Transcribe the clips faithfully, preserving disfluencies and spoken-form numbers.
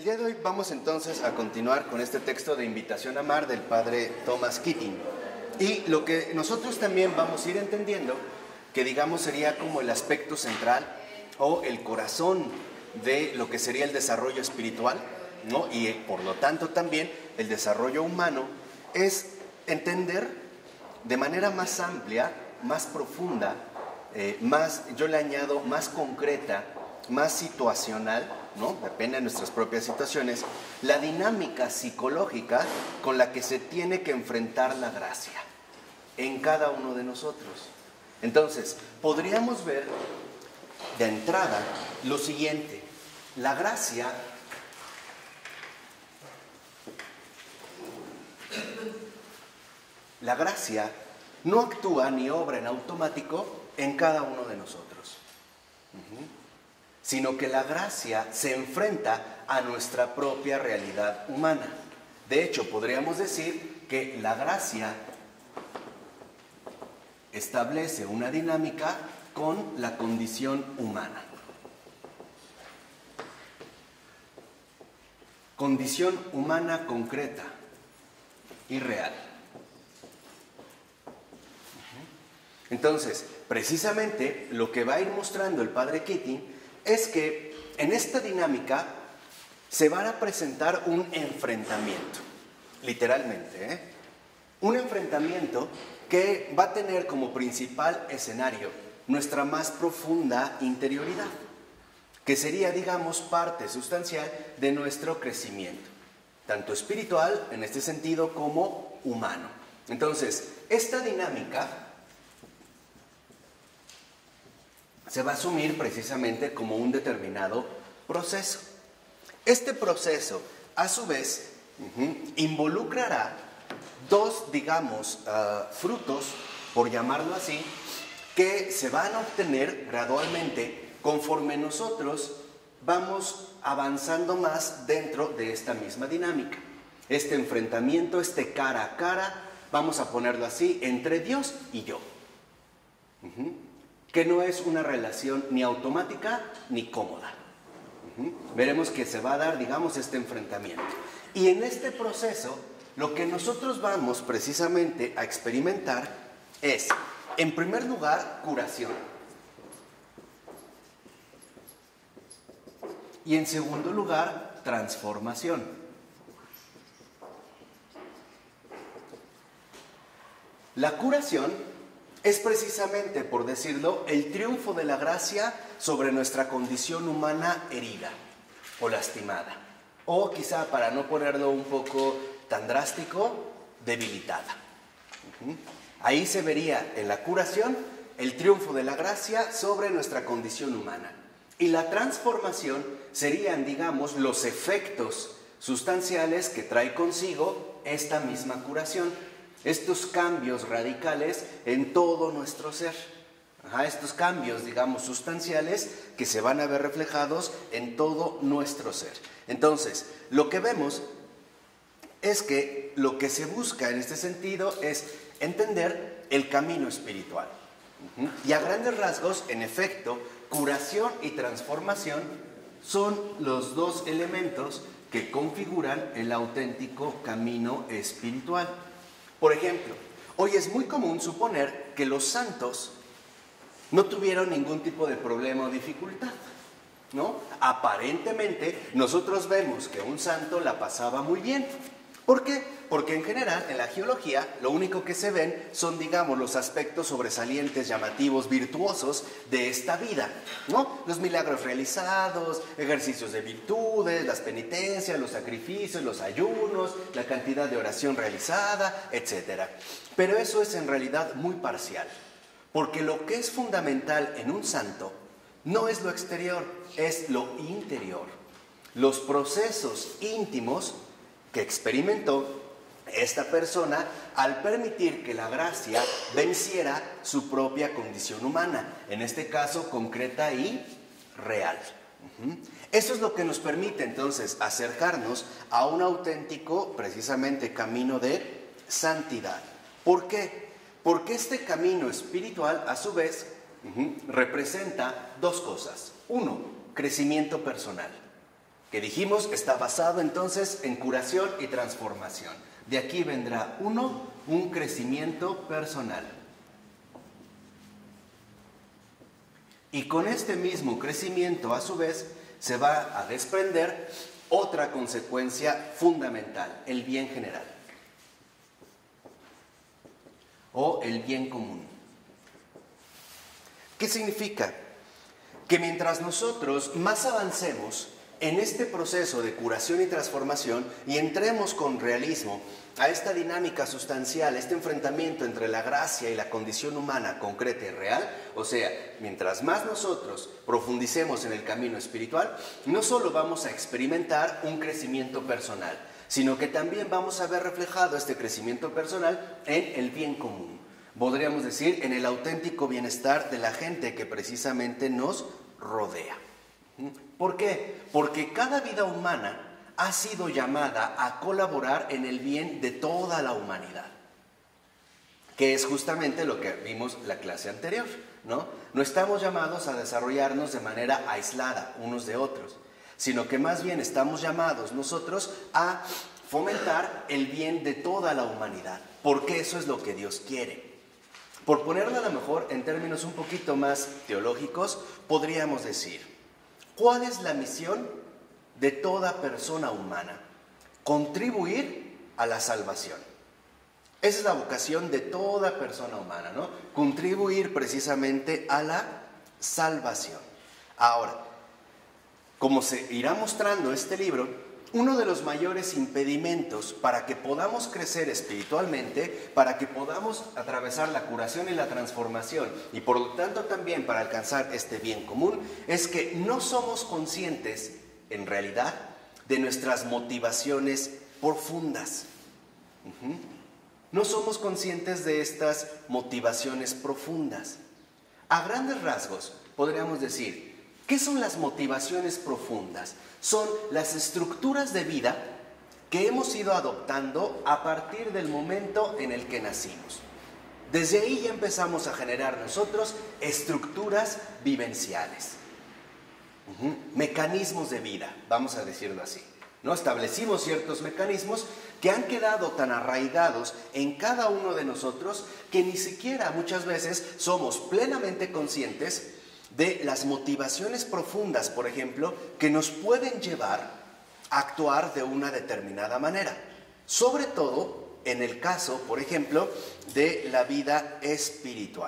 El día de hoy vamos entonces a continuar con este texto de Invitación a Amar del padre Thomas Keating. Y lo que nosotros también vamos a ir entendiendo, que digamos sería como el aspecto central o el corazón de lo que sería el desarrollo espiritual, ¿no? Y por lo tanto también el desarrollo humano, es entender de manera más amplia, más profunda, eh, más, yo le añado, más concreta, más situacional, ¿no? Depende de nuestras propias situaciones, la dinámica psicológica con la que se tiene que enfrentar la gracia en cada uno de nosotros. Entonces, podríamos ver de entrada lo siguiente: la gracia la gracia no actúa ni obra en automático en cada uno de nosotros, uh-huh. sino que la gracia se enfrenta a nuestra propia realidad humana. De hecho, podríamos decir que la gracia establece una dinámica con la condición humana. Condición humana concreta y real. Entonces, precisamente lo que va a ir mostrando el padre Keating es que en esta dinámica se va a presentar un enfrentamiento, literalmente, ¿eh? Un enfrentamiento que va a tener como principal escenario nuestra más profunda interioridad, que sería, digamos, parte sustancial de nuestro crecimiento, tanto espiritual en este sentido como humano. Entonces, esta dinámica se va a asumir precisamente como un determinado proceso. Este proceso, a su vez, uh-huh, involucrará dos, digamos, uh, frutos, por llamarlo así, que se van a obtener gradualmente conforme nosotros vamos avanzando más dentro de esta misma dinámica. Este enfrentamiento, este cara a cara, vamos a ponerlo así, entre Dios y yo. Uh-huh. Que no es una relación ni automática ni cómoda. Uh-huh. Veremos que se va a dar, digamos, este enfrentamiento. Y en este proceso, lo que nosotros vamos precisamente a experimentar es, en primer lugar, curación. Y en segundo lugar, transformación. La curación es precisamente, por decirlo, el triunfo de la gracia sobre nuestra condición humana herida o lastimada. O quizá, para no ponerlo un poco tan drástico, debilitada. Uh-huh. Ahí se vería en la curación el triunfo de la gracia sobre nuestra condición humana. Y la transformación serían, digamos, los efectos sustanciales que trae consigo esta misma curación. Estos cambios radicales en todo nuestro ser. Ajá, estos cambios, digamos, sustanciales que se van a ver reflejados en todo nuestro ser. Entonces, lo que vemos es que lo que se busca en este sentido es entender el camino espiritual. Uh-huh. Y a grandes rasgos, en efecto, curación y transformación son los dos elementos que configuran el auténtico camino espiritual. Por ejemplo, hoy es muy común suponer que los santos no tuvieron ningún tipo de problema o dificultad, ¿no? Aparentemente, nosotros vemos que un santo la pasaba muy bien. ¿Por qué? Porque en general, en la geología, lo único que se ven son, digamos, los aspectos sobresalientes, llamativos, virtuosos de esta vida, ¿no? Los milagros realizados, ejercicios de virtudes, las penitencias, los sacrificios, los ayunos, la cantidad de oración realizada, etcétera. Pero eso es en realidad muy parcial, porque lo que es fundamental en un santo no es lo exterior, es lo interior. Los procesos íntimos que experimentó esta persona al permitir que la gracia venciera su propia condición humana, en este caso concreta y real. Uh-huh. Eso es lo que nos permite entonces acercarnos a un auténtico, precisamente, camino de santidad. ¿Por qué? Porque este camino espiritual, a su vez, uh-huh, representa dos cosas. Uno, crecimiento personal, que dijimos está basado entonces en curación y transformación. De aquí vendrá uno, un crecimiento personal. Y con este mismo crecimiento, a su vez, se va a desprender otra consecuencia fundamental, el bien general o el bien común. ¿Qué significa? Que mientras nosotros más avancemos en este proceso de curación y transformación y entremos con realismo a esta dinámica sustancial, este enfrentamiento entre la gracia y la condición humana concreta y real, o sea, mientras más nosotros profundicemos en el camino espiritual, no solo vamos a experimentar un crecimiento personal, sino que también vamos a ver reflejado este crecimiento personal en el bien común. Podríamos decir, en el auténtico bienestar de la gente que precisamente nos rodea. ¿Por qué? Porque cada vida humana ha sido llamada a colaborar en el bien de toda la humanidad, que es justamente lo que vimos la clase anterior, ¿no? No estamos llamados a desarrollarnos de manera aislada unos de otros, sino que más bien estamos llamados nosotros a fomentar el bien de toda la humanidad, porque eso es lo que Dios quiere. Por ponerlo a lo mejor en términos un poquito más teológicos, podríamos decir, ¿cuál es la misión de toda persona humana? Contribuir a la salvación. Esa es la vocación de toda persona humana, ¿no? Contribuir precisamente a la salvación. Ahora, como se irá mostrando este libro, uno de los mayores impedimentos para que podamos crecer espiritualmente, para que podamos atravesar la curación y la transformación, y por lo tanto también para alcanzar este bien común, es que no somos conscientes, en realidad, de nuestras motivaciones profundas. Uh-huh. No somos conscientes de estas motivaciones profundas. A grandes rasgos, podríamos decir, ¿qué son las motivaciones profundas? Son las estructuras de vida que hemos ido adoptando a partir del momento en el que nacimos. Desde ahí ya empezamos a generar nosotros estructuras vivenciales, uh-huh. mecanismos de vida, vamos a decirlo así, ¿no? Establecimos ciertos mecanismos que han quedado tan arraigados en cada uno de nosotros que ni siquiera muchas veces somos plenamente conscientes de las motivaciones profundas, por ejemplo, que nos pueden llevar a actuar de una determinada manera. Sobre todo en el caso, por ejemplo, de la vida espiritual.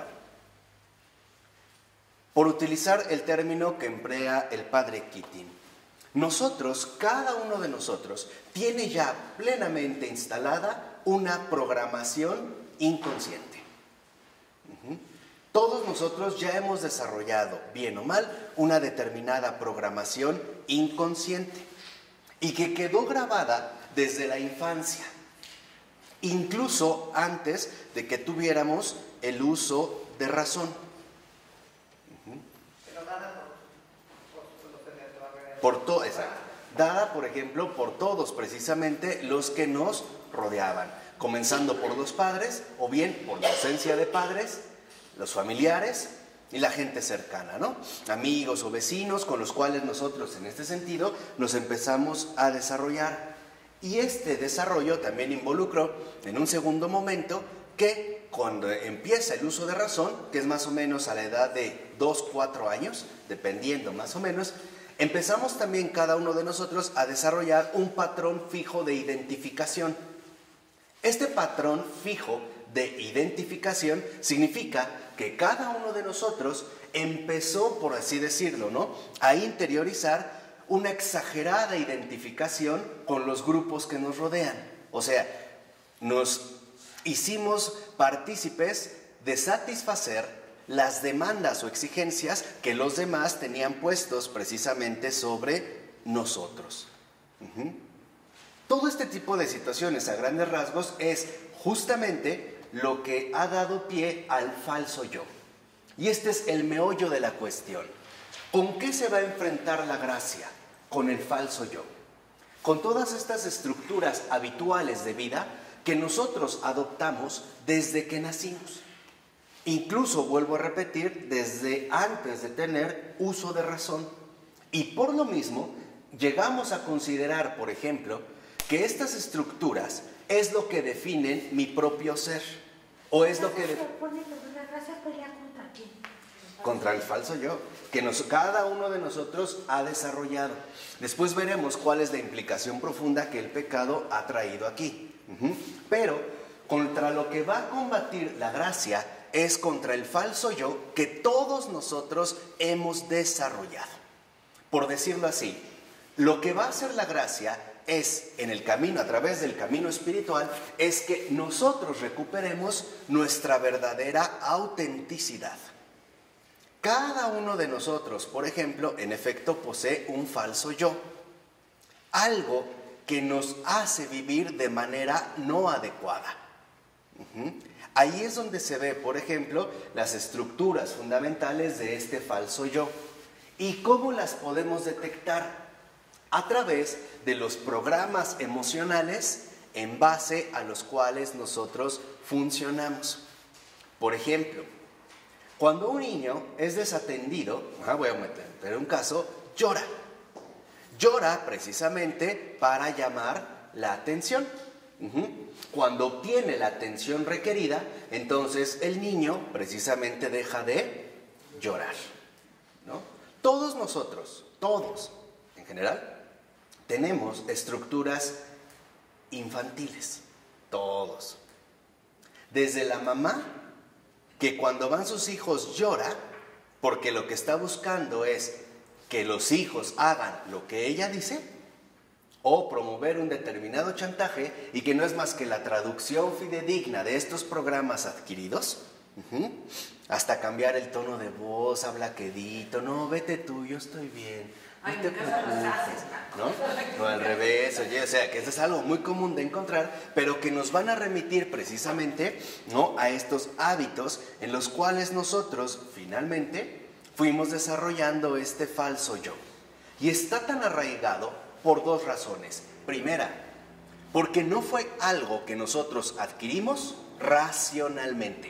Por utilizar el término que emplea el padre Keating, nosotros, cada uno de nosotros, tiene ya plenamente instalada una programación inconsciente. Uh-huh. Todos nosotros ya hemos desarrollado, bien o mal, una determinada programación inconsciente y que quedó grabada desde la infancia, incluso antes de que tuviéramos el uso de razón. Pero dada por, por los que te va a ver. Por todo, exacto. Dada, por ejemplo, por todos precisamente los que nos rodeaban, comenzando por los padres o bien por la ausencia de padres, los familiares y la gente cercana, ¿no? Amigos o vecinos con los cuales nosotros en este sentido nos empezamos a desarrollar. Y este desarrollo también involucró en un segundo momento que cuando empieza el uso de razón, que es más o menos a la edad de dos, cuatro años, dependiendo más o menos, empezamos también cada uno de nosotros a desarrollar un patrón fijo de identificación. Este patrón fijo de identificación significa que cada uno de nosotros empezó, por así decirlo, ¿no?, a interiorizar una exagerada identificación con los grupos que nos rodean. O sea, nos hicimos partícipes de satisfacer las demandas o exigencias que los demás tenían puestos precisamente sobre nosotros. Uh-huh. Todo este tipo de situaciones a grandes rasgos es justamente lo que ha dado pie al falso yo. Y este es el meollo de la cuestión. ¿Con qué se va a enfrentar la gracia? Con el falso yo. Con todas estas estructuras habituales de vida que nosotros adoptamos desde que nacimos. Incluso, vuelvo a repetir, desde antes de tener uso de razón. Y por lo mismo, llegamos a considerar, por ejemplo, que estas estructuras es lo que definen mi propio ser, o es lo que... De... Contra el falso yo, que nos, cada uno de nosotros ha desarrollado. Después veremos cuál es la implicación profunda que el pecado ha traído aquí. Uh-huh. Pero contra lo que va a combatir la gracia es contra el falso yo que todos nosotros hemos desarrollado. Por decirlo así, lo que va a hacer la gracia es, en el camino, a través del camino espiritual, es que nosotros recuperemos nuestra verdadera autenticidad. Cada uno de nosotros, por ejemplo, en efecto posee un falso yo, algo que nos hace vivir de manera no adecuada. Uh-huh. Ahí es donde se ve, por ejemplo, las estructuras fundamentales de este falso yo. ¿Y cómo las podemos detectar? A través de los programas emocionales en base a los cuales nosotros funcionamos. Por ejemplo, cuando un niño es desatendido, ah, voy a meter un caso, llora. Llora precisamente para llamar la atención. Uh-huh. Cuando obtiene la atención requerida, entonces el niño precisamente deja de llorar, ¿no? Todos nosotros, todos en general, tenemos estructuras infantiles, todos. Desde la mamá, que cuando van sus hijos llora, porque lo que está buscando es que los hijos hagan lo que ella dice, o promover un determinado chantaje, y que no es más que la traducción fidedigna de estos programas adquiridos, uh-huh, hasta cambiar el tono de voz, habla quedito, no, vete tú, yo estoy bien. No te preocupes, ¿no? O al revés, oye, o sea, que eso es algo muy común de encontrar, pero que nos van a remitir precisamente, ¿no?, a estos hábitos en los cuales nosotros, finalmente, fuimos desarrollando este falso yo. Y está tan arraigado por dos razones. Primera, porque no fue algo que nosotros adquirimos racionalmente.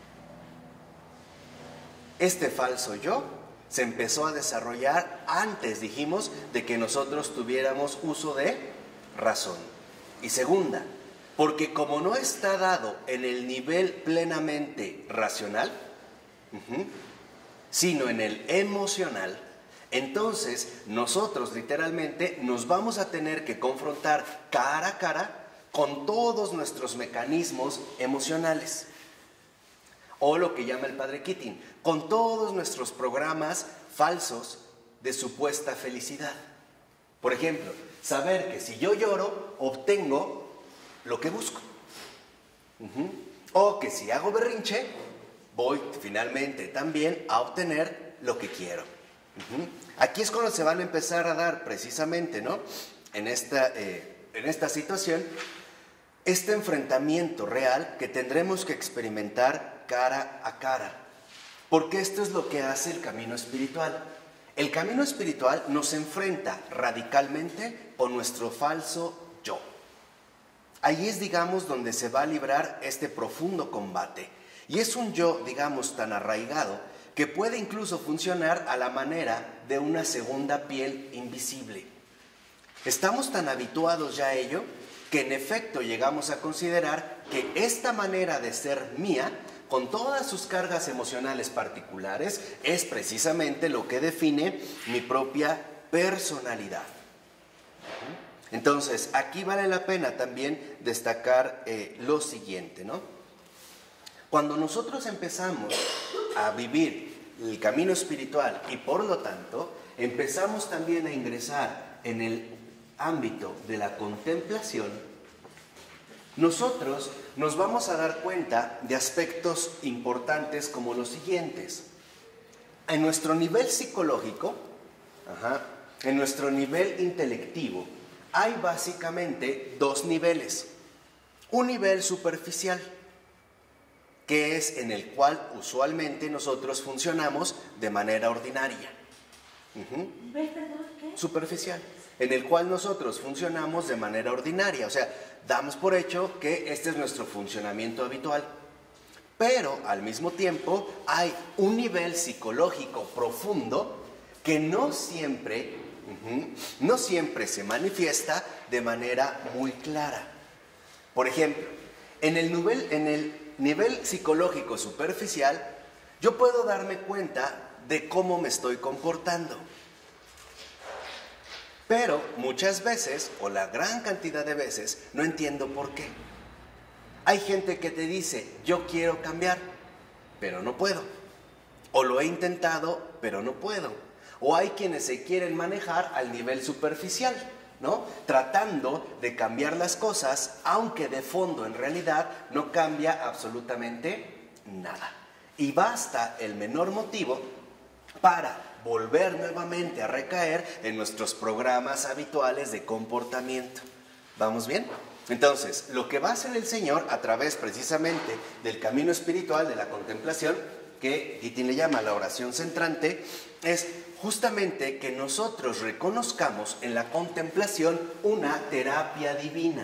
Este falso yo se empezó a desarrollar antes, dijimos, de que nosotros tuviéramos uso de razón. Y segunda, porque como no está dado en el nivel plenamente racional, uh-huh, sino en el emocional, entonces nosotros literalmente nos vamos a tener que confrontar cara a cara con todos nuestros mecanismos emocionales. O lo que llama el padre Keating, con todos nuestros programas falsos de supuesta felicidad. Por ejemplo, saber que si yo lloro, obtengo lo que busco. Uh-huh. O que si hago berrinche, voy finalmente también a obtener lo que quiero. Uh-huh. Aquí es cuando se van a empezar a dar precisamente, ¿no?, en esta, eh, en esta situación, este enfrentamiento real que tendremos que experimentar cara a cara, porque esto es lo que hace el camino espiritual. El camino espiritual nos enfrenta radicalmente con nuestro falso yo. Ahí es, digamos, donde se va a librar este profundo combate. Y es un yo, digamos, tan arraigado que puede incluso funcionar a la manera de una segunda piel invisible. Estamos tan habituados ya a ello que en efecto llegamos a considerar que esta manera de ser mía, con todas sus cargas emocionales particulares, es precisamente lo que define mi propia personalidad. Entonces, aquí vale la pena también destacar eh, lo siguiente, ¿no? Cuando nosotros empezamos a vivir el camino espiritual y por lo tanto empezamos también a ingresar en el ámbito de la contemplación, nosotros nos vamos a dar cuenta de aspectos importantes como los siguientes. En nuestro nivel psicológico, ajá, en nuestro nivel intelectivo, hay básicamente dos niveles. Un nivel superficial, que es en el cual usualmente nosotros funcionamos de manera ordinaria. Uh-huh. Superficial, en el cual nosotros funcionamos de manera ordinaria, o sea, damos por hecho que este es nuestro funcionamiento habitual. Pero al mismo tiempo hay un nivel psicológico profundo que no siempre uh-huh, no siempre se manifiesta de manera muy clara. Por ejemplo, en el nivel, en el nivel psicológico superficial, yo puedo darme cuenta de cómo me estoy comportando. Pero muchas veces, o la gran cantidad de veces, no entiendo por qué. Hay gente que te dice, yo quiero cambiar, pero no puedo. O lo he intentado, pero no puedo. O hay quienes se quieren manejar al nivel superficial, ¿no? Tratando de cambiar las cosas, aunque de fondo en realidad no cambia absolutamente nada. Y basta el menor motivo para volver nuevamente a recaer en nuestros programas habituales de comportamiento. ¿Vamos bien? Entonces, lo que va a hacer el Señor a través precisamente del camino espiritual, de la contemplación, que Gittin le llama la oración centrante, es justamente que nosotros reconozcamos en la contemplación una terapia divina.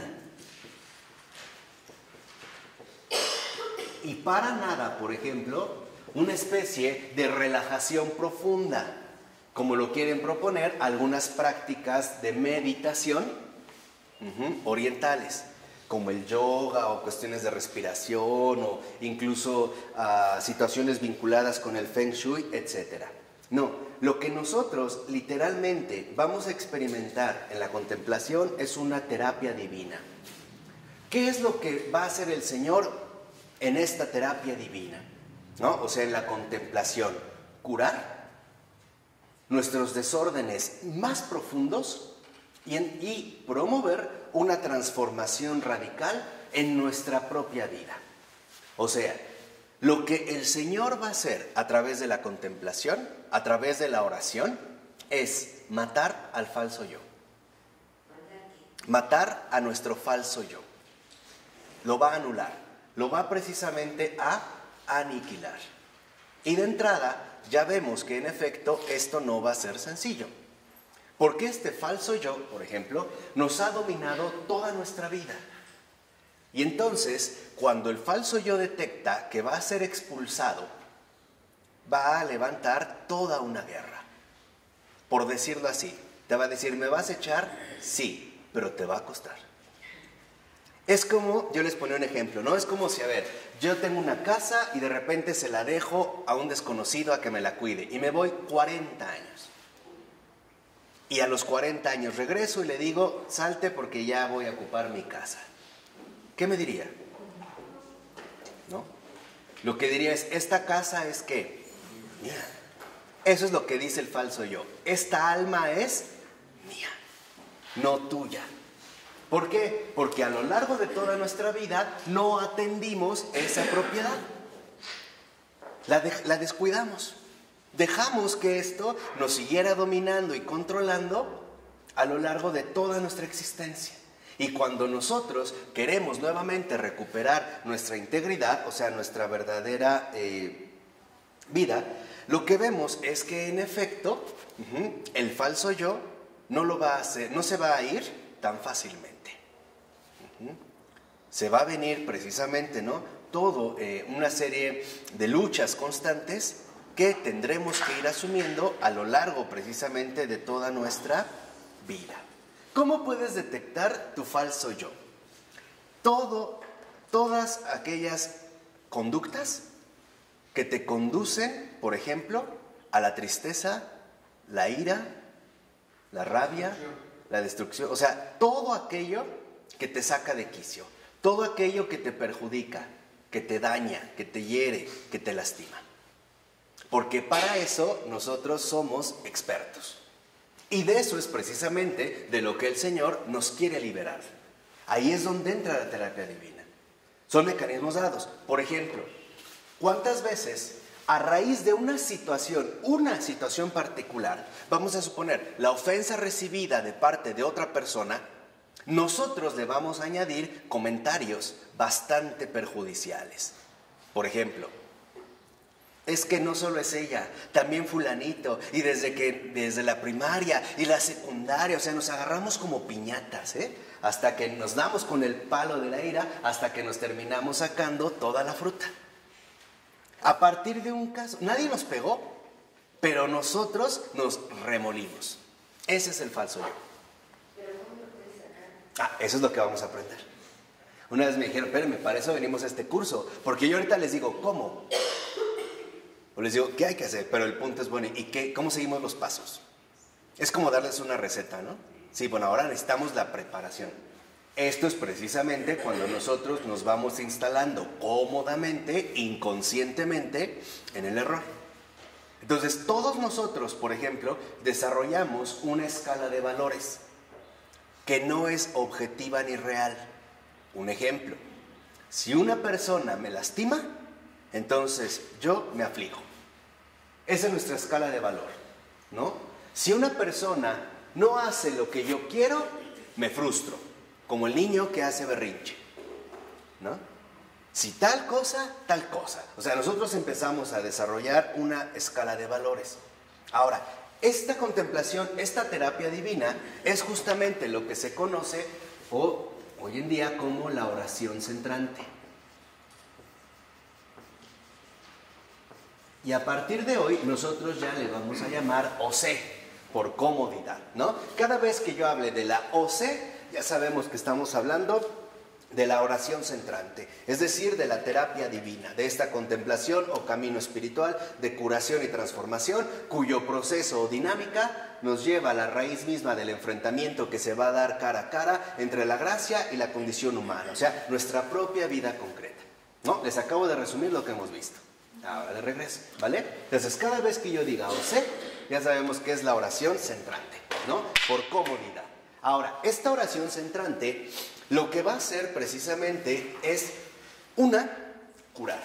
Y para nada, por ejemplo, una especie de relajación profunda, como lo quieren proponer algunas prácticas de meditación uh-huh, orientales, como el yoga o cuestiones de respiración o incluso uh, situaciones vinculadas con el Feng Shui, etcétera. No, lo que nosotros literalmente vamos a experimentar en la contemplación es una terapia divina. ¿Qué es lo que va a hacer el Señor en esta terapia divina? ¿No? O sea, en la contemplación, curar nuestros desórdenes más profundos y, en, y promover una transformación radical en nuestra propia vida. O sea, lo que el Señor va a hacer a través de la contemplación, a través de la oración, es matar al falso yo. Matar a nuestro falso yo. Lo va a anular, lo va precisamente a aniquilar. Y de entrada ya vemos que en efecto esto no va a ser sencillo, porque este falso yo, por ejemplo, nos ha dominado toda nuestra vida. Y entonces, cuando el falso yo detecta que va a ser expulsado, va a levantar toda una guerra. Por decirlo así, te va a decir, ¿me vas a echar? Sí, pero te va a costar. Es como, yo les ponía un ejemplo, ¿no? Es como si, a ver, yo tengo una casa y de repente se la dejo a un desconocido a que me la cuide y me voy cuarenta años. Y a los cuarenta años regreso y le digo, salte porque ya voy a ocupar mi casa. ¿Qué me diría? ¿No? Lo que diría es, esta casa es ¿qué? Mía. Eso es lo que dice el falso yo. Esta alma es mía, no tuya. ¿Por qué? Porque a lo largo de toda nuestra vida no atendimos esa propiedad. La, de, la descuidamos. Dejamos que esto nos siguiera dominando y controlando a lo largo de toda nuestra existencia. Y cuando nosotros queremos nuevamente recuperar nuestra integridad, o sea, nuestra verdadera eh, vida, lo que vemos es que en efecto, uh-huh, el falso yo no lo va a hacer, no se va a ir tan fácilmente. Uh-huh. Se va a venir precisamente, ¿no? Todo eh, una serie de luchas constantes que tendremos que ir asumiendo a lo largo precisamente de toda nuestra vida. ¿Cómo puedes detectar tu falso yo? Todo, todas aquellas conductas que te conducen, por ejemplo, a la tristeza, la ira, la rabia, la destrucción. O sea, todo aquello que te saca de quicio, todo aquello que te perjudica, que te daña, que te hiere, que te lastima. Porque para eso nosotros somos expertos. Y de eso es precisamente de lo que el Señor nos quiere liberar. Ahí es donde entra la terapia divina. Son mecanismos dados. Por ejemplo, ¿cuántas veces a raíz de una situación, una situación particular, vamos a suponer la ofensa recibida de parte de otra persona, nosotros le vamos a añadir comentarios bastante perjudiciales? Por ejemplo, es que no solo es ella, también fulanito, y desde que desde la primaria y la secundaria, o sea, nos agarramos como piñatas, ¿eh? Hasta que nos damos con el palo de la ira, hasta que nos terminamos sacando toda la fruta. A partir de un caso, nadie nos pegó, pero nosotros nos remolimos. Ese es el falso yo. Ah, eso es lo que vamos a aprender. Una vez me dijeron, espérenme, para eso venimos a este curso. Porque yo ahorita les digo, ¿cómo? O les digo, ¿qué hay que hacer? Pero el punto es, bueno, ¿y qué, cómo seguimos los pasos? Es como darles una receta, ¿no? Sí, bueno, ahora necesitamos la preparación. Esto es precisamente cuando nosotros nos vamos instalando cómodamente, inconscientemente, en el error. Entonces, todos nosotros, por ejemplo, desarrollamos una escala de valores que no es objetiva ni real. Un ejemplo, si una persona me lastima, entonces yo me aflijo. Esa es nuestra escala de valor, ¿no? Si una persona no hace lo que yo quiero, me frustro, como el niño que hace berrinche, ¿no? Si tal cosa, tal cosa. O sea, nosotros empezamos a desarrollar una escala de valores. Ahora, esta contemplación, esta terapia divina, es justamente lo que se conoce o, hoy en día como la oración centrante. Y a partir de hoy, nosotros ya le vamos a llamar O C, por comodidad, ¿no? Cada vez que yo hable de la O C, ya sabemos que estamos hablando de la oración centrante, es decir, de la terapia divina, de esta contemplación o camino espiritual de curación y transformación, cuyo proceso o dinámica nos lleva a la raíz misma del enfrentamiento que se va a dar cara a cara entre la gracia y la condición humana, o sea, nuestra propia vida concreta, ¿no? Les acabo de resumir lo que hemos visto. Ahora de regreso, ¿vale? Entonces, cada vez que yo diga O C, ya sabemos que es la oración centrante, ¿no? Por comodidad. Ahora, esta oración centrante lo que va a hacer precisamente es, una, curar.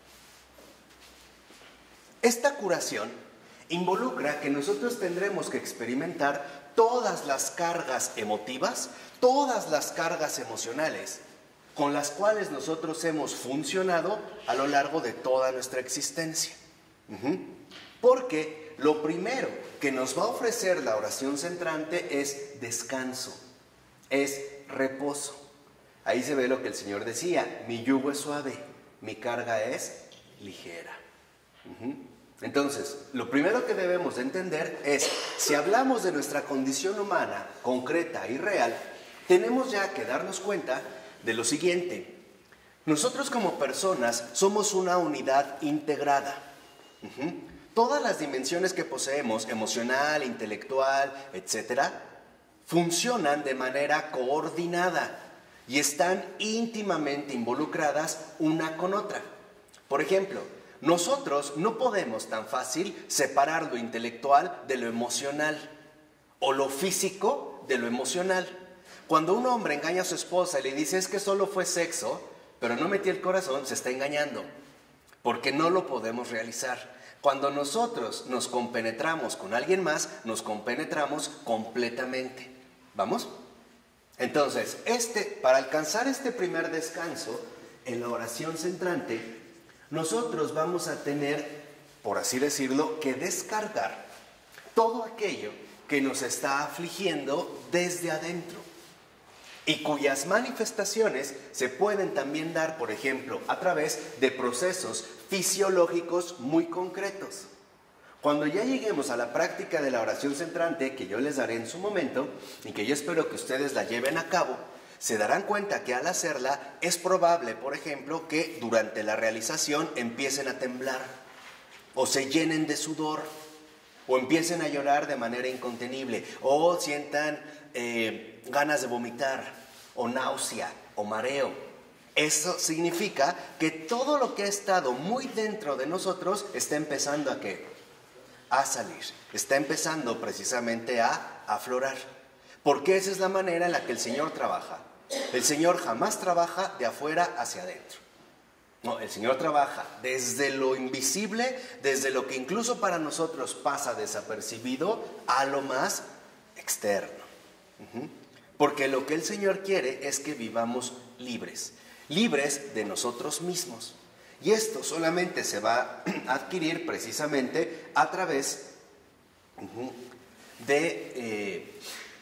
Esta curación involucra que nosotros tendremos que experimentar todas las cargas emotivas, todas las cargas emocionales con las cuales nosotros hemos funcionado a lo largo de toda nuestra existencia. Uh-huh. Porque lo primero que nos va a ofrecer la oración centrante es descanso, es reposo. Ahí se ve lo que el Señor decía, mi yugo es suave, mi carga es ligera. Uh-huh. Entonces, lo primero que debemos de entender es, si hablamos de nuestra condición humana concreta y real, tenemos ya que darnos cuenta de lo siguiente: nosotros como personas somos una unidad integrada. Uh-huh. Todas las dimensiones que poseemos, emocional, intelectual, etcétera, funcionan de manera coordinada y están íntimamente involucradas una con otra. Por ejemplo, nosotros no podemos tan fácil separar lo intelectual de lo emocional o lo físico de lo emocional. Cuando un hombre engaña a su esposa y le dice es que solo fue sexo, pero no metí el corazón, se está engañando, porque no lo podemos realizar. Cuando nosotros nos compenetramos con alguien más, nos compenetramos completamente. ¿Vamos? Entonces, este, para alcanzar este primer descanso en la oración centrante, nosotros vamos a tener, por así decirlo, que descargar todo aquello que nos está afligiendo desde adentro y cuyas manifestaciones se pueden también dar, por ejemplo, a través de procesos fisiológicos muy concretos. Cuando ya lleguemos a la práctica de la oración centrante, que yo les daré en su momento, y que yo espero que ustedes la lleven a cabo, se darán cuenta que al hacerla es probable, por ejemplo, que durante la realización empiecen a temblar, o se llenen de sudor, o empiecen a llorar de manera incontenible, o sientan eh, ganas de vomitar, o náusea, o mareo. Eso significa que todo lo que ha estado muy dentro de nosotros está empezando a ¿qué? A salir, está empezando precisamente a aflorar, porque esa es la manera en la que el Señor trabaja. El Señor jamás trabaja de afuera hacia adentro. No, el Señor trabaja desde lo invisible, desde lo que incluso para nosotros pasa desapercibido, a lo más externo. Uh-huh. Porque lo que el Señor quiere es que vivamos libres, libres de nosotros mismos. Y esto solamente se va a adquirir precisamente a través uh-huh, de, eh,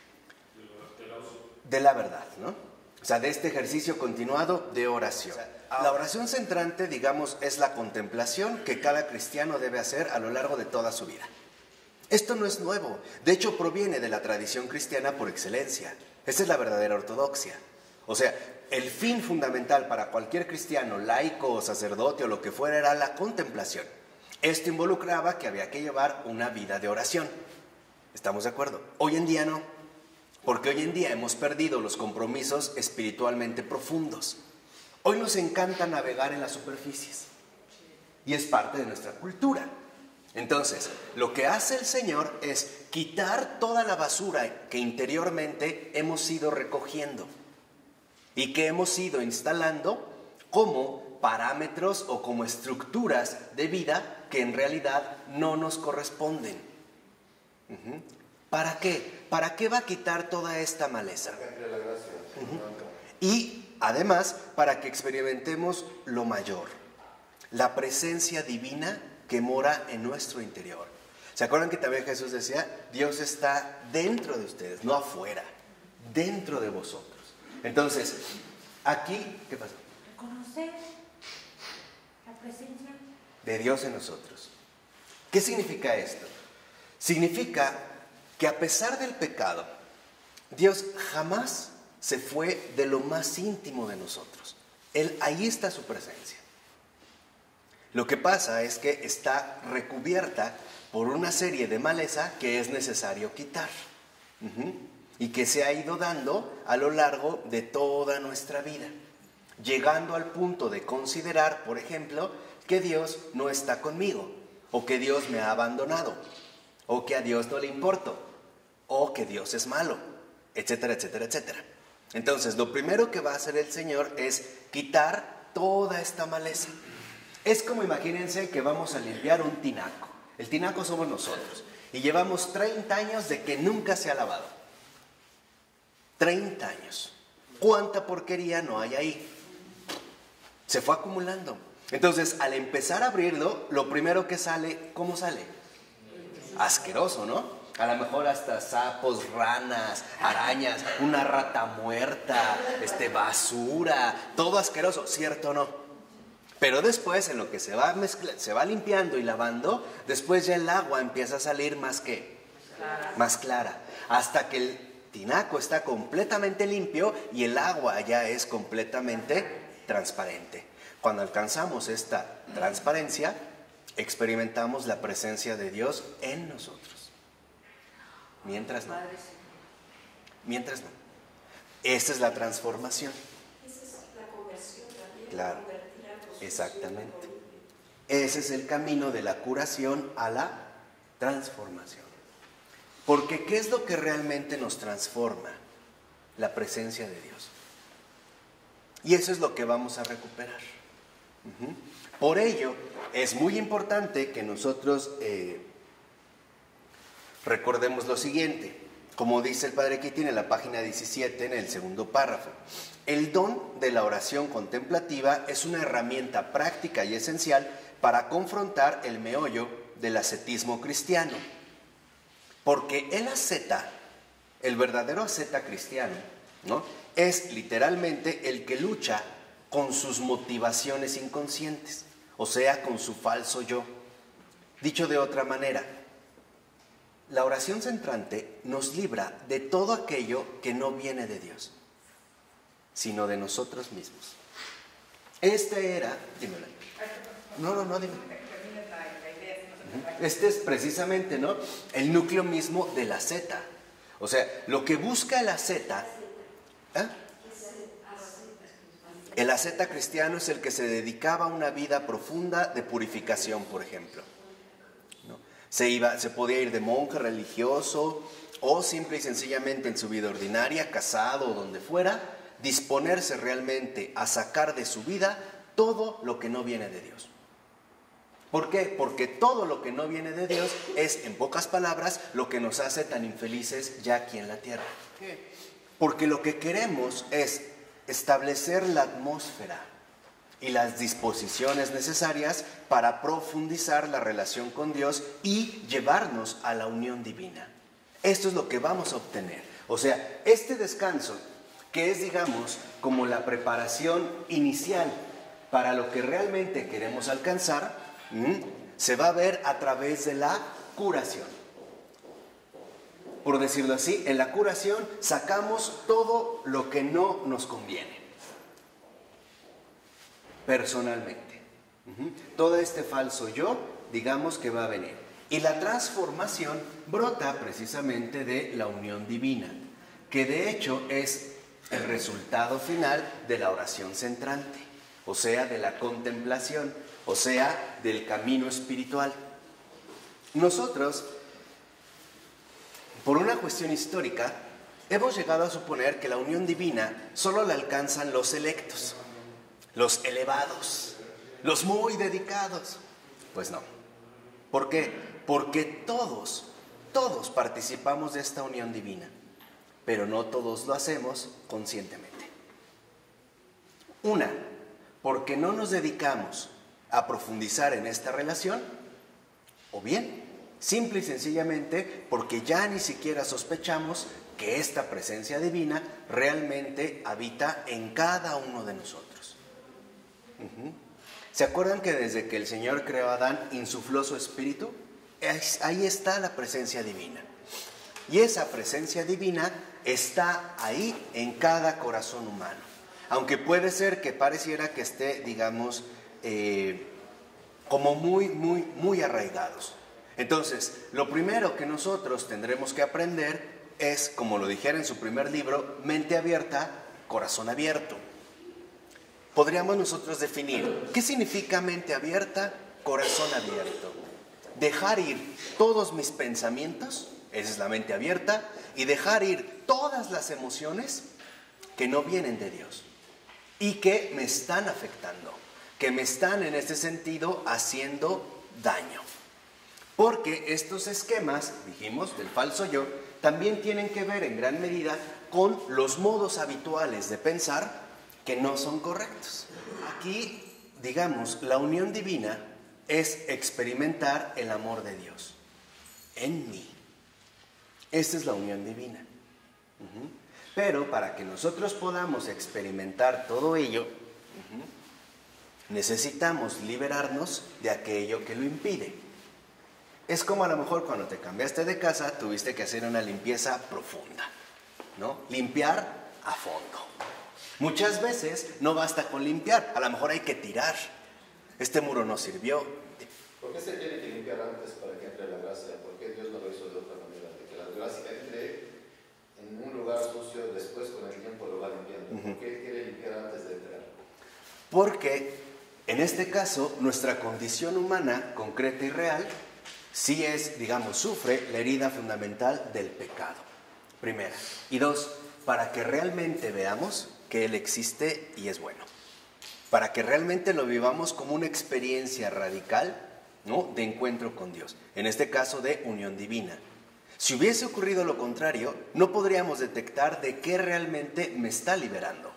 de la verdad, ¿no? O sea, de este ejercicio continuado de oración. O sea, la oración centrante, digamos, es la contemplación que cada cristiano debe hacer a lo largo de toda su vida. Esto no es nuevo, de hecho proviene de la tradición cristiana por excelencia. Esta es la verdadera ortodoxia. O sea, el fin fundamental para cualquier cristiano, laico o sacerdote o lo que fuera, era la contemplación. Esto involucraba que había que llevar una vida de oración. ¿Estamos de acuerdo? Hoy en día no, porque hoy en día hemos perdido los compromisos espiritualmente profundos. Hoy nos encanta navegar en las superficies y es parte de nuestra cultura. Entonces, lo que hace el Señor es quitar toda la basura que interiormente hemos ido recogiendo y que hemos ido instalando como parámetros o como estructuras de vida que en realidad no nos corresponden. Uh-huh. ¿Para qué? ¿Para qué va a quitar toda esta maleza? Uh-huh. Y además, para que experimentemos lo mayor, la presencia divina que mora en nuestro interior. ¿Se acuerdan que también Jesús decía, Dios está dentro de ustedes, no afuera, dentro de vosotros? Entonces, aquí, ¿qué pasa? Reconocer la presencia de Dios en nosotros. ¿Qué significa esto? Significa que a pesar del pecado, Dios jamás se fue de lo más íntimo de nosotros. Él, ahí está su presencia. Lo que pasa es que está recubierta por una serie de maleza que es necesario quitar. Uh-huh. Y que se ha ido dando a lo largo de toda nuestra vida, llegando al punto de considerar, por ejemplo, que Dios no está conmigo, o que Dios me ha abandonado, o que a Dios no le importo, o que Dios es malo, etcétera, etcétera, etcétera. Entonces, lo primero que va a hacer el Señor es quitar toda esta maleza. Es como, imagínense que vamos a limpiar un tinaco. El tinaco somos nosotros, y llevamos treinta años de que nunca se ha lavado. treinta años. ¿Cuánta porquería no hay ahí? Se fue acumulando. Entonces, al empezar a abrirlo, lo primero que sale, ¿cómo sale? Asqueroso, ¿no? A lo mejor hasta sapos, ranas, arañas, una rata muerta, este, basura, todo asqueroso, ¿cierto o no? Pero después, en lo que se va, mezcla, se va limpiando y lavando, después ya el agua empieza a salir más que, clara. más clara, hasta que el tinaco está completamente limpio y el agua ya es completamente transparente. Cuando alcanzamos esta transparencia, experimentamos la presencia de Dios en nosotros. Mientras no. Mientras no. Esta es la transformación. Esa es la conversión también. Claro. Exactamente. Ese es el camino de la curación a la transformación. Porque ¿qué es lo que realmente nos transforma? La presencia de Dios. Y eso es lo que vamos a recuperar. Uh-huh. Por ello, es muy importante que nosotros eh, recordemos lo siguiente. Como dice el Padre Kitty en la página diecisiete, en el segundo párrafo. El don de la oración contemplativa es una herramienta práctica y esencial para confrontar el meollo del ascetismo cristiano. Porque el asceta, el verdadero asceta cristiano, ¿no?, es literalmente el que lucha con sus motivaciones inconscientes, o sea, con su falso yo. Dicho de otra manera, la oración centrante nos libra de todo aquello que no viene de Dios, sino de nosotros mismos. Este era... Dímelo. No, no, no, dime. Este es precisamente, ¿no?, el núcleo mismo de la asceta. O sea, lo que busca el asceta... ¿eh? El asceta cristiano es el que se dedicaba a una vida profunda de purificación, por ejemplo. ¿No? Se, iba, se podía ir de monje religioso o simple y sencillamente en su vida ordinaria, casado o donde fuera, disponerse realmente a sacar de su vida todo lo que no viene de Dios. ¿Por qué? Porque todo lo que no viene de Dios es, en pocas palabras, lo que nos hace tan infelices ya aquí en la tierra. Porque lo que queremos es establecer la atmósfera y las disposiciones necesarias para profundizar la relación con Dios y llevarnos a la unión divina. Esto es lo que vamos a obtener. O sea, este descanso, que es, digamos, como la preparación inicial para lo que realmente queremos alcanzar, ¿m? se va a ver a través de la curación. por decirlo así, en la curación sacamos todo lo que no nos conviene. Personalmente. Uh-huh. Todo este falso yo, digamos que va a venir. Y la transformación brota precisamente de la unión divina, que de hecho es el resultado final de la oración centrante, o sea, de la contemplación, o sea, del camino espiritual. Nosotros, por una cuestión histórica, hemos llegado a suponer que la unión divina solo la alcanzan los selectos, los elevados, los muy dedicados. Pues no. ¿Por qué? Porque todos, todos participamos de esta unión divina, pero no todos lo hacemos conscientemente. Una, porque no nos dedicamos a profundizar en esta relación, o bien, simple y sencillamente, porque ya ni siquiera sospechamos que esta presencia divina realmente habita en cada uno de nosotros. Uh-huh. ¿Se acuerdan que desde que el Señor creó a Adán insufló su espíritu? Ahí está la presencia divina. Y esa presencia divina está ahí en cada corazón humano. Aunque puede ser que pareciera que esté, digamos, eh, como muy, muy, muy arraigados. Entonces, lo primero que nosotros tendremos que aprender es, como lo dijera en su primer libro, mente abierta, corazón abierto. Podríamos nosotros definir, ¿qué significa mente abierta, corazón abierto? Dejar ir todos mis pensamientos, esa es la mente abierta, y dejar ir todas las emociones que no vienen de Dios y que me están afectando, que me están en este sentido haciendo daño. Porque estos esquemas, dijimos, del falso yo, también tienen que ver en gran medida con los modos habituales de pensar que no son correctos. Aquí, digamos, la unión divina es experimentar el amor de Dios en mí. Esta es la unión divina. Uh-huh. Pero para que nosotros podamos experimentar todo ello, uh-huh, necesitamos liberarnos de aquello que lo impide. Es como a lo mejor cuando te cambiaste de casa, tuviste que hacer una limpieza profunda, ¿no? Limpiar a fondo. Muchas veces no basta con limpiar, a lo mejor hay que tirar. Este muro no sirvió. ¿Por qué se tiene que limpiar antes para que entre la gracia? ¿Por qué Dios no lo hizo de otra manera? De que la gracia entre en un lugar sucio, después con el tiempo lo va limpiando. Uh-huh. ¿Por qué quiere limpiar antes de entrar? Porque en este caso nuestra condición humana concreta y real sí es, digamos, sufre la herida fundamental del pecado, primera. Y dos, para que realmente veamos que Él existe y es bueno. Para que realmente lo vivamos como una experiencia radical, ¿no?, de encuentro con Dios. En este caso de unión divina. Si hubiese ocurrido lo contrario, no podríamos detectar de qué realmente me está liberando.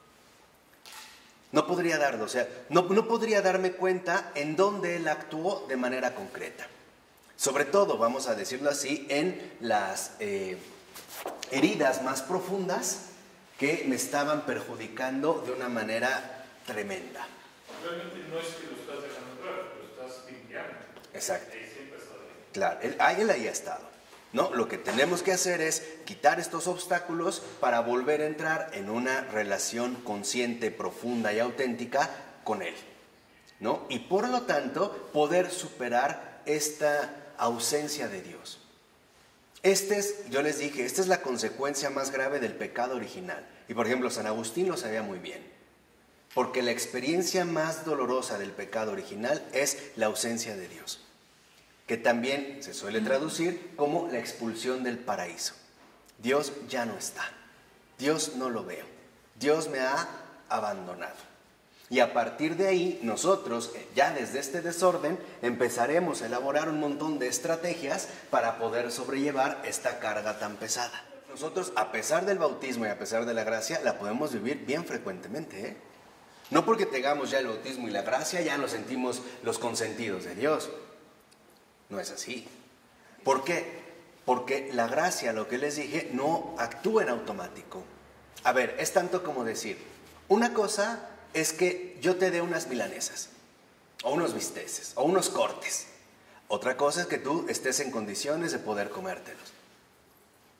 No podría darlo, o sea, no, no podría darme cuenta en dónde Él actuó de manera concreta. Sobre todo, vamos a decirlo así, en las eh, heridas más profundas que me estaban perjudicando de una manera tremenda. Realmente no es que lo estás dejando entrar, lo estás limpiando. Exacto. Ahí siempre está ahí. Claro, él, ahí, él ahí ha estado, ¿no? Lo que tenemos que hacer es quitar estos obstáculos para volver a entrar en una relación consciente, profunda y auténtica con Él, ¿no? Y por lo tanto, poder superar esta ausencia de Dios. Este es, yo les dije, esta es la consecuencia más grave del pecado original. Y por ejemplo, San Agustín lo sabía muy bien. Porque la experiencia más dolorosa del pecado original es la ausencia de Dios. Que también se suele traducir como la expulsión del paraíso. Dios ya no está. Dios no lo veo. Dios me ha abandonado. Y a partir de ahí, nosotros, ya desde este desorden, empezaremos a elaborar un montón de estrategias para poder sobrellevar esta carga tan pesada. Nosotros, a pesar del bautismo y a pesar de la gracia, la podemos vivir bien frecuentemente, ¿eh? No porque tengamos ya el bautismo y la gracia, ya nos sentimos los consentidos de Dios. No es así. ¿Por qué? Porque la gracia, lo que les dije, no actúa en automático. A ver, es tanto como decir, una cosa es que yo te dé unas milanesas, o unos bisteces, o unos cortes. Otra cosa es que tú estés en condiciones de poder comértelos.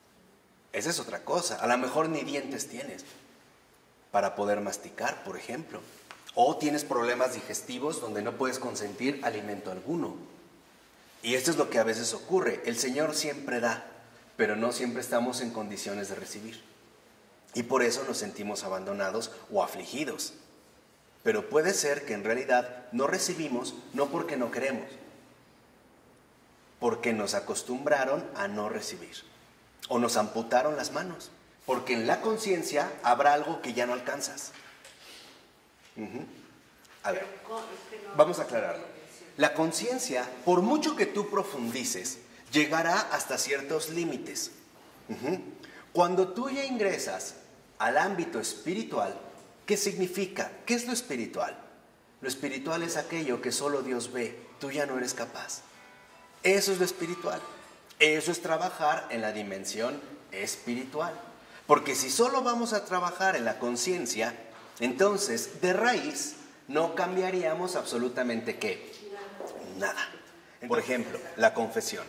Esa es otra cosa. A lo mejor ni dientes tienes para poder masticar, por ejemplo. O tienes problemas digestivos donde no puedes consentir alimento alguno. Y esto es lo que a veces ocurre. El Señor siempre da, pero no siempre estamos en condiciones de recibir. Y por eso nos sentimos abandonados o afligidos. Pero puede ser que en realidad no recibimos no porque no queremos, porque nos acostumbraron a no recibir. O nos amputaron las manos, porque en la conciencia habrá algo que ya no alcanzas. Uh-huh. A ver, vamos a aclararlo. La conciencia, por mucho que tú profundices, llegará hasta ciertos límites. Uh-huh. Cuando tú ya ingresas al ámbito espiritual, ¿qué significa? ¿Qué es lo espiritual? Lo espiritual es aquello que solo Dios ve, tú ya no eres capaz. Eso es lo espiritual. Eso es trabajar en la dimensión espiritual. Porque si solo vamos a trabajar en la conciencia, entonces de raíz no cambiaríamos absolutamente ¿qué? Nada. Por ejemplo, la confesión.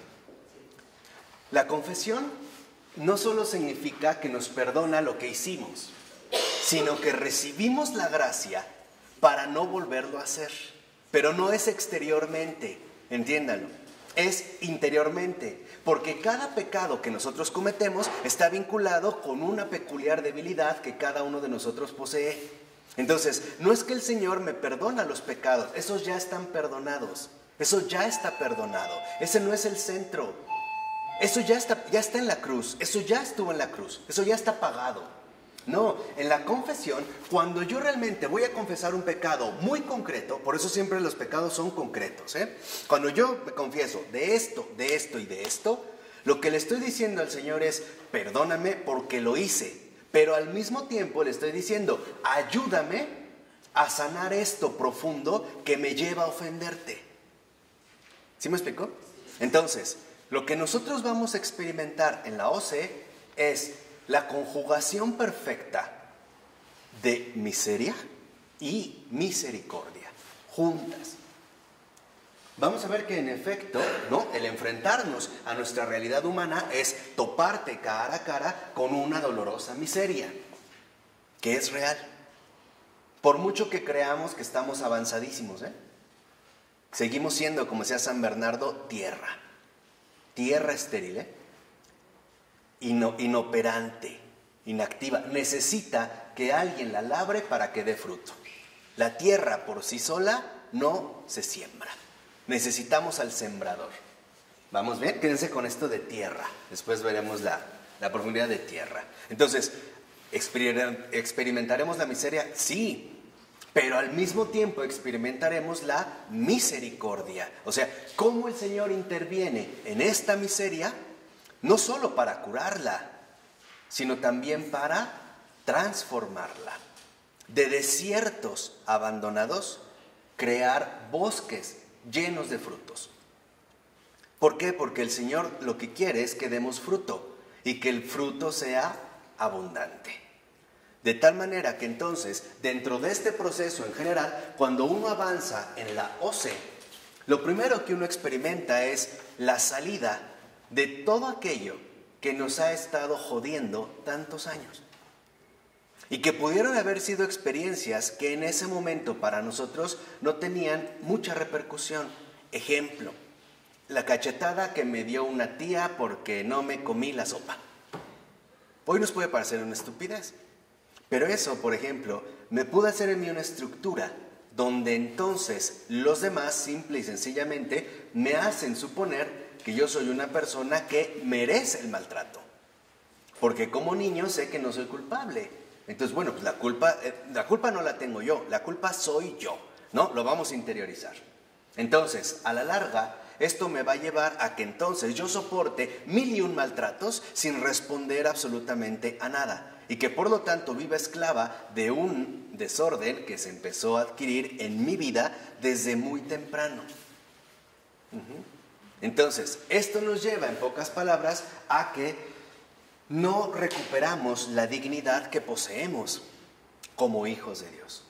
La confesión no solo significa que nos perdona lo que hicimos, sino que recibimos la gracia para no volverlo a hacer. Pero no es exteriormente, entiéndanlo, es interiormente, porque cada pecado que nosotros cometemos está vinculado con una peculiar debilidad que cada uno de nosotros posee. Entonces, no es que el Señor me perdona los pecados, esos ya están perdonados, eso ya está perdonado, ese no es el centro, eso ya está, ya está en la cruz, eso ya estuvo en la cruz, eso ya está pagado. No, en la confesión, cuando yo realmente voy a confesar un pecado muy concreto, por eso siempre los pecados son concretos, ¿eh? Cuando yo me confieso de esto, de esto y de esto, lo que le estoy diciendo al Señor es, perdóname porque lo hice, pero al mismo tiempo le estoy diciendo, ayúdame a sanar esto profundo que me lleva a ofenderte. ¿Sí me explico? Entonces, lo que nosotros vamos a experimentar en la O C E es la conjugación perfecta de miseria y misericordia, juntas. Vamos a ver que en efecto, ¿no?, el enfrentarnos a nuestra realidad humana es toparte cara a cara con una dolorosa miseria, que es real. Por mucho que creamos que estamos avanzadísimos, ¿eh? Seguimos siendo, como decía San Bernardo, tierra. Tierra estéril, ¿eh? Ino, inoperante, inactiva. Necesita que alguien la labre para que dé fruto. La tierra por sí sola no se siembra. Necesitamos al sembrador. ¿Vamos bien? Quédense con esto de tierra. Después veremos la, la profundidad de tierra. Entonces, ¿experimentaremos la miseria? Sí. Pero al mismo tiempo experimentaremos la misericordia. O sea, cómo el Señor interviene en esta miseria, no solo para curarla, sino también para transformarla. De desiertos abandonados, crear bosques llenos de frutos. ¿Por qué? Porque el Señor lo que quiere es que demos fruto y que el fruto sea abundante. De tal manera que entonces, dentro de este proceso en general, cuando uno avanza en la O C E, lo primero que uno experimenta es la salida de todo aquello que nos ha estado jodiendo tantos años. Y que pudieron haber sido experiencias que en ese momento para nosotros no tenían mucha repercusión. Ejemplo, la cachetada que me dio una tía porque no me comí la sopa. Hoy nos puede parecer una estupidez. Pero eso, por ejemplo, me pudo hacer en mí una estructura donde entonces los demás simple y sencillamente me hacen suponer que yo soy una persona que merece el maltrato. Porque como niño sé que no soy culpable. Entonces, bueno, pues la culpa, eh, la culpa no la tengo yo, la culpa soy yo, ¿no? Lo vamos a interiorizar. Entonces, a la larga, esto me va a llevar a que entonces yo soporte mil y un maltratos sin responder absolutamente a nada. Y que por lo tanto viva esclava de un desorden que se empezó a adquirir en mi vida desde muy temprano. Uh-huh. Entonces, esto nos lleva, en pocas palabras, a que no recuperamos la dignidad que poseemos como hijos de Dios.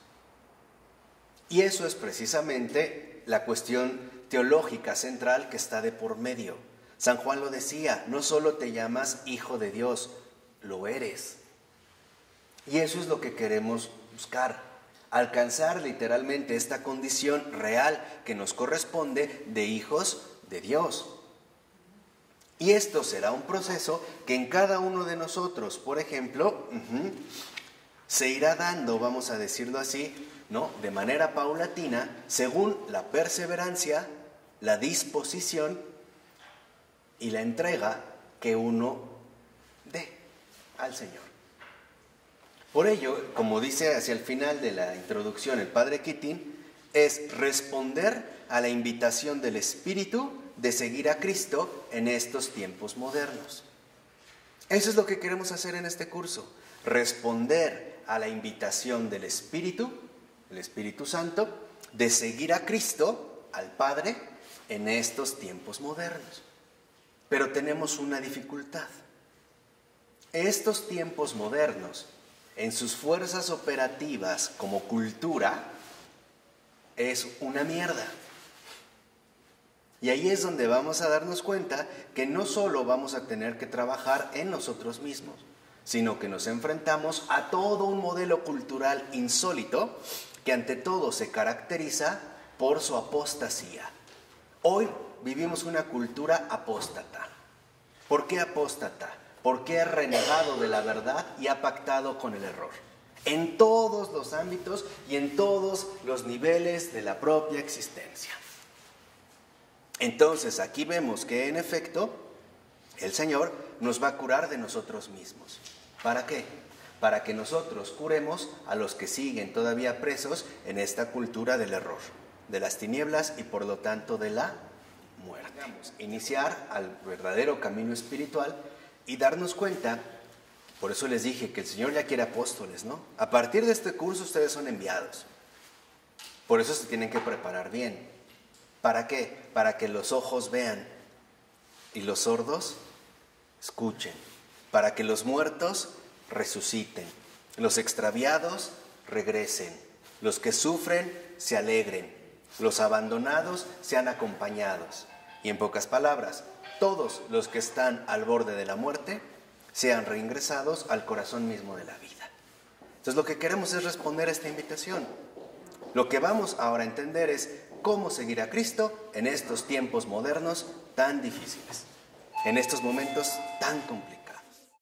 Y eso es precisamente la cuestión teológica central que está de por medio. San Juan lo decía, no solo te llamas hijo de Dios, lo eres. Y eso es lo que queremos buscar, alcanzar literalmente esta condición real que nos corresponde de hijos de Dios. Y esto será un proceso que en cada uno de nosotros, por ejemplo, uh-huh, se irá dando, vamos a decirlo así, ¿no?, de manera paulatina, según la perseverancia, la disposición y la entrega que uno dé al Señor. Por ello, como dice hacia el final de la introducción el Padre Keating, es responder a la invitación del Espíritu de seguir a Cristo en estos tiempos modernos. Eso es lo que queremos hacer en este curso, responder a la invitación del Espíritu, el Espíritu Santo, de seguir a Cristo, al Padre, en estos tiempos modernos. Pero tenemos una dificultad. Estos tiempos modernos, en sus fuerzas operativas como cultura, es una mierda. Y ahí es donde vamos a darnos cuenta que no solo vamos a tener que trabajar en nosotros mismos, sino que nos enfrentamos a todo un modelo cultural insólito que ante todo se caracteriza por su apostasía. Hoy vivimos una cultura apóstata. ¿Por qué apóstata? Porque ha renegado de la verdad y ha pactado con el error. En todos los ámbitos y en todos los niveles de la propia existencia. Entonces aquí vemos que en efecto el Señor nos va a curar de nosotros mismos. ¿Para qué? Para que nosotros curemos a los que siguen todavía presos en esta cultura del error, de las tinieblas y por lo tanto de la muerte. Vamos a iniciar al verdadero camino espiritual y darnos cuenta, por eso les dije que el Señor ya quiere apóstoles, ¿no? A partir de este curso ustedes son enviados. Por eso se tienen que preparar bien. ¿Para qué? Para que los ojos vean y los sordos escuchen. Para que los muertos resuciten, los extraviados regresen, los que sufren se alegren, los abandonados sean acompañados. Y en pocas palabras, todos los que están al borde de la muerte sean reingresados al corazón mismo de la vida. Entonces lo que queremos es responder a esta invitación. Lo que vamos ahora a entender es cómo seguir a Cristo en estos tiempos modernos tan difíciles, en estos momentos tan complicados.